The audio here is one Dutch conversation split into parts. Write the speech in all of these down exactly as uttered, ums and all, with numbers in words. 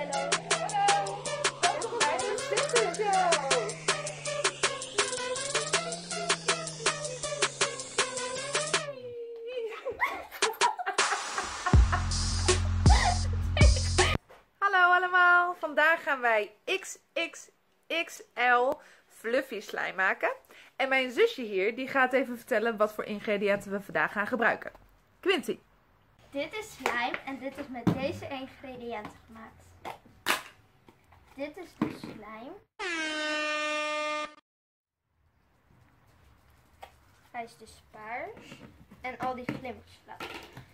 Hallo. Hallo. Welkom bij de Sinterklaas. Hallo allemaal, vandaag gaan wij X X X L fluffy slime maken. En mijn zusje hier, die gaat even vertellen wat voor ingrediënten we vandaag gaan gebruiken. Quinty. Dit is slime en dit is met deze ingrediënten gemaakt. Dit is de slime. Hij is dus paars. En al die glimmers laten.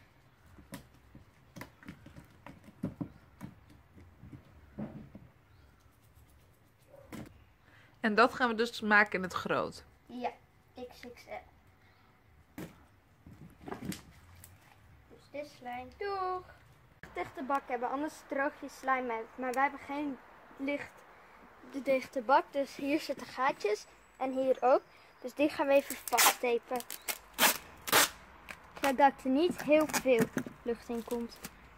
En dat gaan we dus maken in het groot. Ja, X X L. Dus dit is slime. Doeg! Dichte bak hebben, anders droog je slime uit. Maar wij hebben geen licht de dichte bak. Dus hier zitten gaatjes. En hier ook. Dus die gaan we even vasttepen. Zodat er niet heel veel lucht in komt.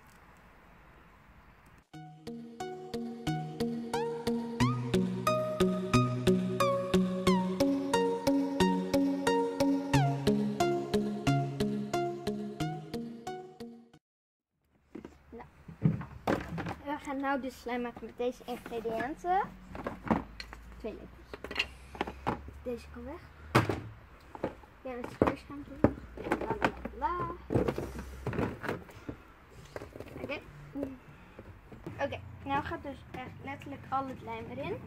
We gaan nou de slime maken met deze ingrediënten. Twee lepels. Deze kan weg. Ja, dat is de schuim terug. La la la. Oké. Okay. Oké, okay, nou gaat dus echt letterlijk al het lijm erin.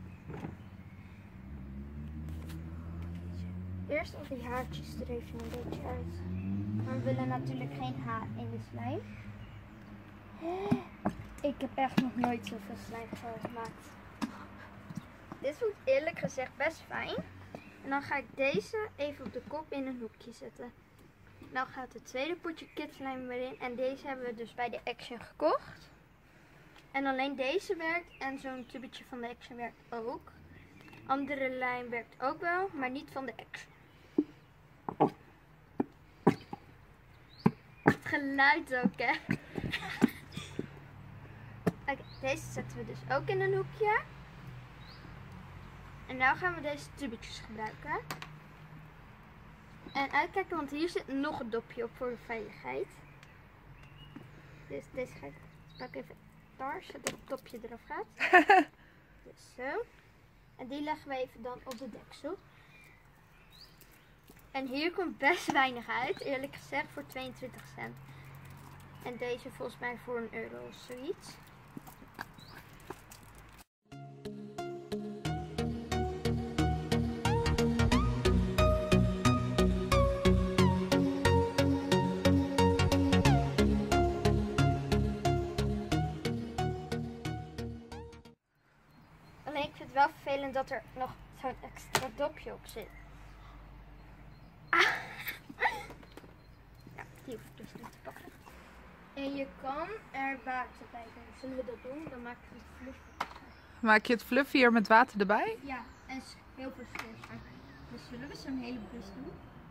Eerst al die haartjes er even een beetje uit. Maar we willen natuurlijk geen haar in de slime. Ik heb echt nog nooit zoveel slime gemaakt. Dit voelt eerlijk gezegd best fijn. En dan ga ik deze even op de kop in een hoekje zetten. Dan gaat het tweede potje kidslime erin. En deze hebben we dus bij de Action gekocht. En alleen deze werkt. En zo'n tubetje van de Action werkt ook. Andere lijm werkt ook wel, maar niet van de Action. Het geluid ook, hè. Oké, okay, deze zetten we dus ook in een hoekje. En nu gaan we deze tubetjes gebruiken. En uitkijken, want hier zit nog een dopje op voor de veiligheid. Dus deze ga ik pak even daar, zodat het dopje eraf gaat. Dus zo. En die leggen we even dan op de deksel. En hier komt best weinig uit, eerlijk gezegd, voor tweeëntwintig cent. En deze volgens mij voor een euro of zoiets. Alleen ik vind het wel vervelend dat er nog zo'n extra dopje op zit. Ah. Ja, die hoef ik dus niet te pakken. En je kan er water bij doen. Zullen we dat doen? Dan maak je het fluffy. Maak je het fluffier met water erbij? Ja, en heel veel scheerschuim. Dus zullen we zo'n hele bus doen?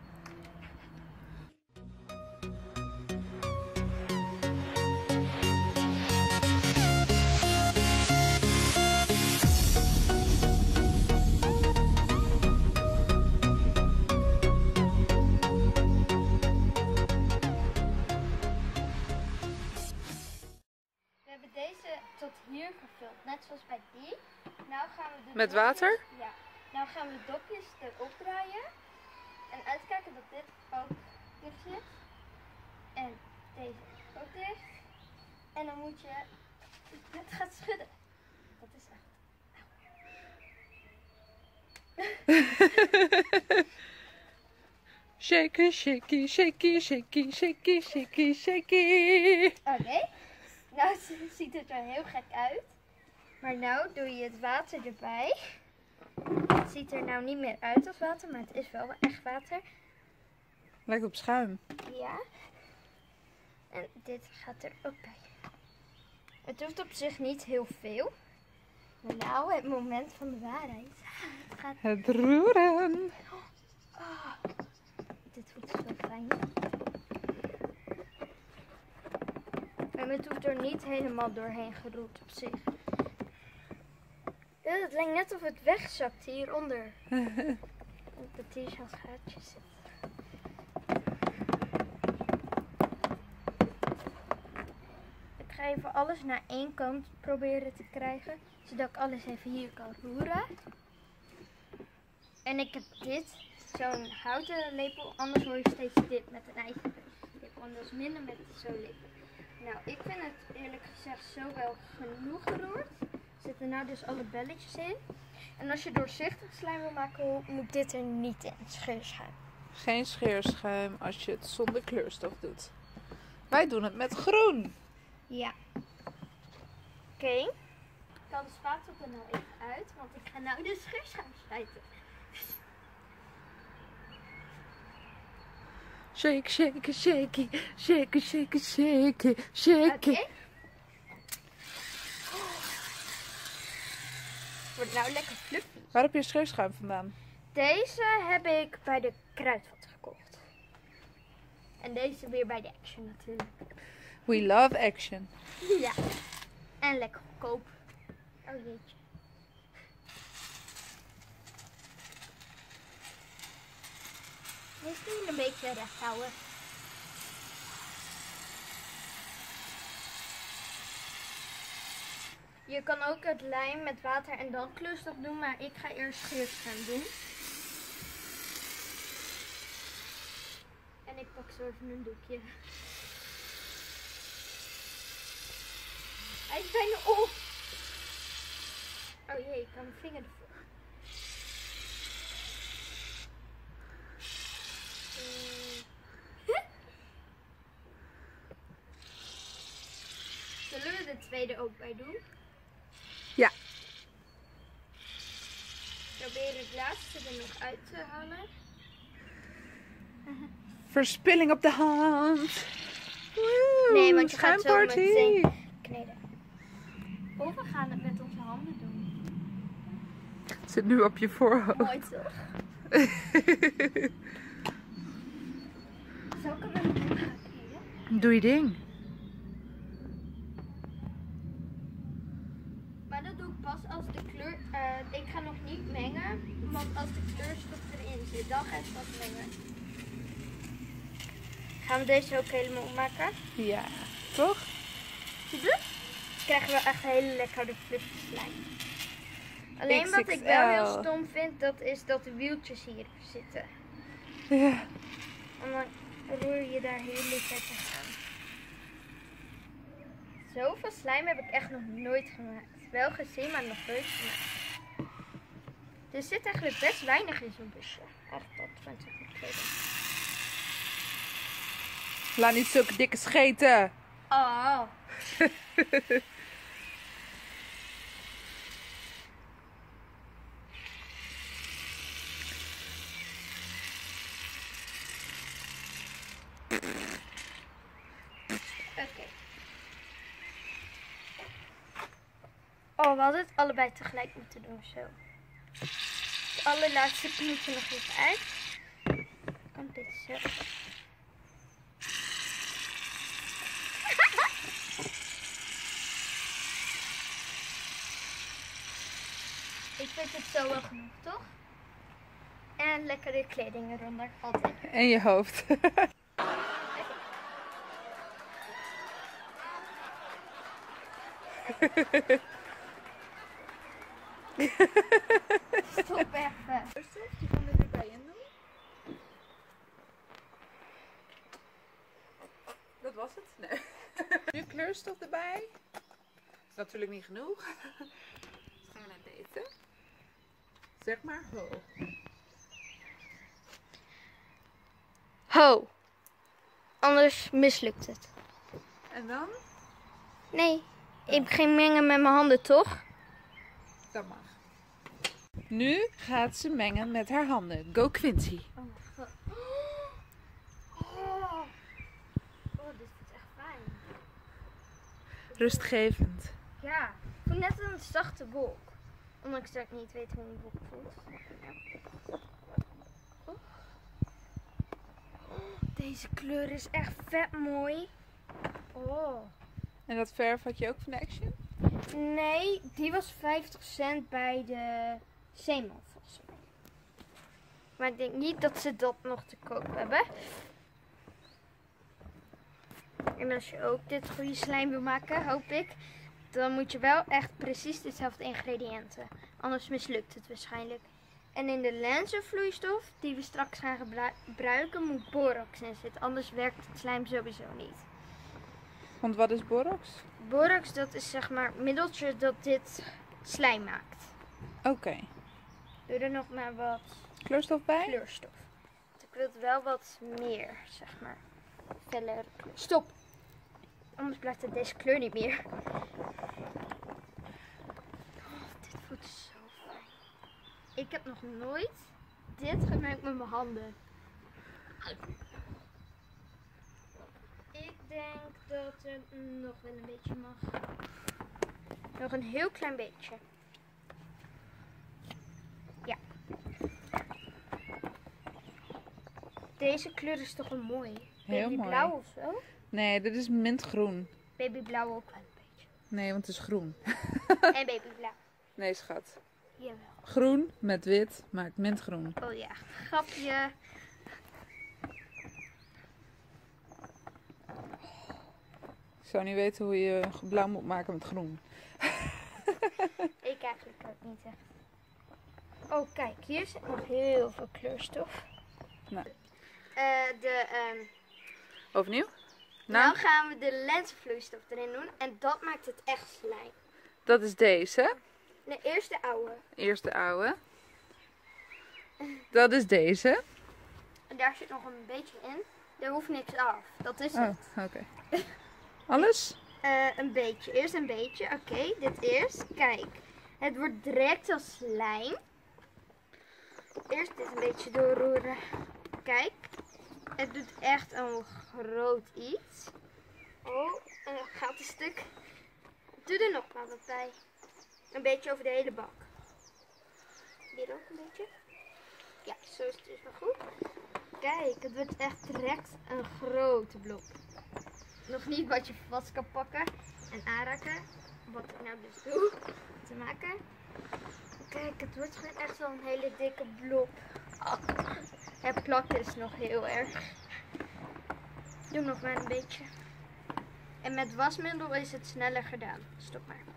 Deze tot hier gevuld, net zoals bij die. Nou gaan we de Met dopjes, water? Ja. Nou gaan we de dopjes erop draaien. En uitkijken dat dit ook dicht zit. En deze ook dicht. En dan moet je het gaat schudden. Dat is echt. Shaky, shaky, shaky, shaky, shaky, shaky, shaky. Oké. Okay. Nou ziet het er heel gek uit. Maar nou doe je het water erbij. Het ziet er nou niet meer uit als water, maar het is wel echt water. Lijkt op schuim. Ja. En dit gaat er ook bij. Het hoeft op zich niet heel veel. Maar nou het moment van de waarheid. Het gaat... Het roeren. Oh, dit voelt zo fijn. Oké. En het hoeft er niet helemaal doorheen geroerd op zich. Ja, het lijkt net of het wegzakt hieronder. Op de t-shirt gaatjes zitten. Ik ga even alles naar één kant proberen te krijgen. Zodat ik alles even hier kan roeren. En ik heb dit, zo'n houten lepel. Anders hoor je steeds dit met een eigen lepel. En dat is minder met zo'n lepel. Nou, ik vind het eerlijk gezegd zo wel genoeg geroerd. Er zitten nou dus alle belletjes in. En als je doorzichtig slijm wil maken, moet dit er niet in. Scheerschuim. Geen scheerschuim als je het zonder kleurstof doet. Wij doen het met groen. Ja. Oké. Okay. Ik kan de spatel er nou even uit, want ik ga nou de scheerschuim slijten. Shake, shake, shake, shake, shake, shake, shake. Oké. Okay. Wordt nou lekker fluffy. Waar heb je scheerschuim vandaan? Deze heb ik bij de Kruidvat gekocht. En deze weer bij de Action natuurlijk. We love Action. Ja. En lekker goedkoop. Oh jeetje. Misschien een beetje recht houden. Je kan ook het lijm met water en dan kleurstof doen, maar ik ga eerst scheerschuim doen. En ik pak zo even een doekje. Hij is bijna op. Oh jee, ik kan mijn vinger ervoor. Zullen we de tweede ook bij doen? Ja. Probeer het laatste er nog uit te halen. Verspilling op de hand. Woe, Nee, want je gaat zo schuimparty. meteen kneden. Of we gaan het met onze handen doen. Het zit nu op je voorhoofd. Mooi toch? Zal ik hem met mijn hand gaan kneden? Doe je ding. Maar dat doe ik pas als de kleur... Uh, ik ga nog niet mengen. Want als de kleurstof erin zit, dan ga ik pas mengen. Gaan we deze ook helemaal opmaken? Ja, toch? Zie je? Dan krijgen we echt hele lekkere fluffy slijm. Alleen X X L. wat ik wel heel stom vind, dat is dat de wieltjes hier zitten. Ja. En dan roer je daar heel lekker aan. Zoveel slijm heb ik echt nog nooit gemaakt. Wel gezien, maar nog nooit gemaakt. Er zit eigenlijk best weinig in zo'n busje. Echt, dat vind ik goed kleding. Laat niet zulke dikke scheten. Oh. Oké. Oh, we hadden het allebei tegelijk moeten doen, zo. Het allerlaatste knoetje nog even uit. Kan dit zo. Ik vind het zo wel genoeg, toch? En lekkere kleding eronder, altijd. En je hoofd. Stop even. Die gaan we erbij in doen. Dat was het? Nee. Nu kleurstof erbij. Is natuurlijk niet genoeg. Dus gaan we naar deze. Zeg maar ho. Ho. Anders mislukt het. En dan? Nee, ik ging mengen met mijn handen, toch? Dat mag. Nu gaat ze mengen met haar handen. Go Quincy. Oh mijn god. Oh. Oh, dit is echt fijn. Rustgevend. Ja, ik voel net een zachte wolk. Ondanks dat ik niet weet hoe een wolk voelt. Oh. Deze kleur is echt vet mooi. Oh. En dat verf had je ook van de Action? Nee, die was vijftig cent bij de Zeeman volgens mij. Maar ik denk niet dat ze dat nog te koop hebben. En als je ook dit goede slijm wil maken, hoop ik, dan moet je wel echt precies dezelfde ingrediënten. Anders mislukt het waarschijnlijk. En in de lenzenvloeistof die we straks gaan gebruiken moet borax in zitten. Anders werkt het slijm sowieso niet. Want wat is borax? Borax, dat is zeg maar het middeltje dat dit slijm maakt. Oké. Okay. Doe er nog maar wat kleurstof bij? Kleurstof. Want ik wil het wel wat meer, zeg maar. Feller kleur. Stop! Anders blijft het deze kleur niet meer. Oh, dit voelt zo fijn. Ik heb nog nooit dit gemaakt met mijn handen. Ik denk dat het nog wel een beetje mag. Nog een heel klein beetje. Ja. Deze kleur is toch wel mooi. Heel Babyblauw mooi. of zo? Nee, dit is mintgroen. Babyblauw ook wel een beetje. Nee, want het is groen. En babyblauw. Nee, schat. Jawel. Groen met wit maakt mintgroen. Oh ja, grapje. Ik zou niet weten hoe je blauw moet maken met groen. Ik eigenlijk ook niet echt. Oh kijk, hier zit nog heel veel kleurstof. Nou. Uh, de, um... Overnieuw? Nou. Nou gaan we de lenzenvloeistof erin doen en dat maakt het echt slijm. Dat is deze. De eerste oude. Eerst de oude. Dat is deze. En daar zit nog een beetje in. Er hoeft niks af. Dat is Oh, het. oké. Okay. Alles? Uh, een beetje. Eerst een beetje. Oké, okay, dit eerst. Kijk. Het wordt direct als slijm. Eerst dit een beetje doorroeren. Kijk. Het doet echt een groot iets. Oh, en dan gaat een stuk. Doe er nog maar wat bij. Een beetje over de hele bak. Hier ook een beetje. Ja, zo is het dus wel goed. Kijk, het wordt echt direct een grote blok. Nog niet wat je vast kan pakken en aanraken. Wat ik nou dus doe. Te maken. Kijk, het wordt gewoon echt wel een hele dikke blok. Oh, het plakken is nog heel erg. Doe nog maar een beetje. En met wasmiddel is het sneller gedaan. Stop maar.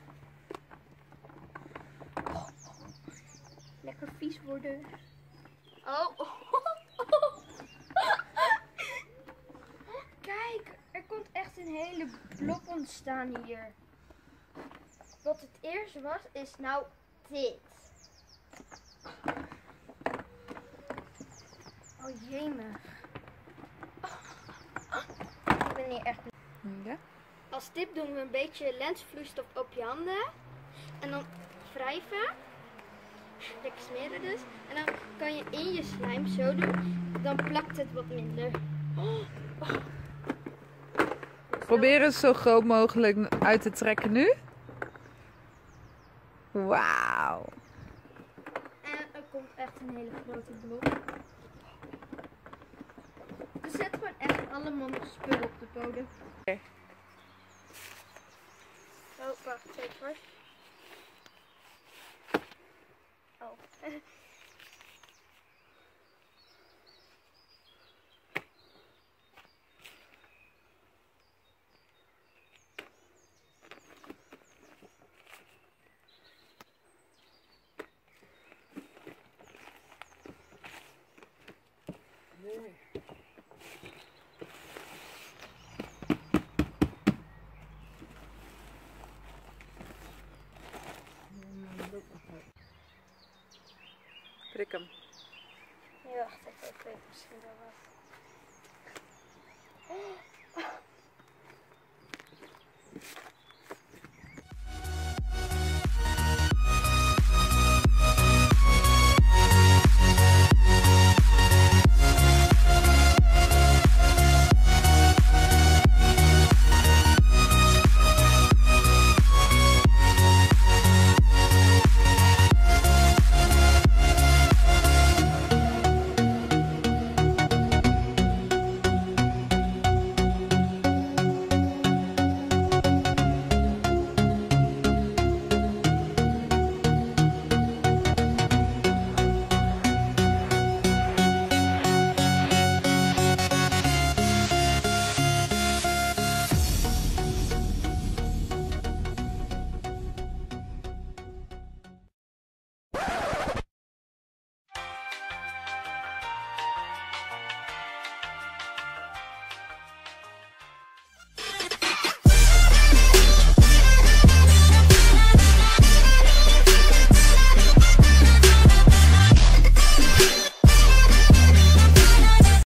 Oh, lekker vies worden. Oh. Kijk, er komt echt een hele blok ontstaan hier. Wat het eerst was, is nou dit. Oh jemig. Ik ben hier echt... Ja. Als tip doen we een beetje lensvloeistof op je handen. En dan wrijven. Lekker smeren dus. En dan kan je in je slijm zo doen. Dan plakt het wat minder. Oh. Oh. Probeer het zo groot mogelijk uit te trekken nu. Wauw. En er komt echt een hele grote blok. We zetten gewoon echt allemaal nog spullen op de bodem. Okay. Oh, wacht even hoor. Oh. Nee. Prik hem. Nee, wacht even, ik weet misschien wel wat.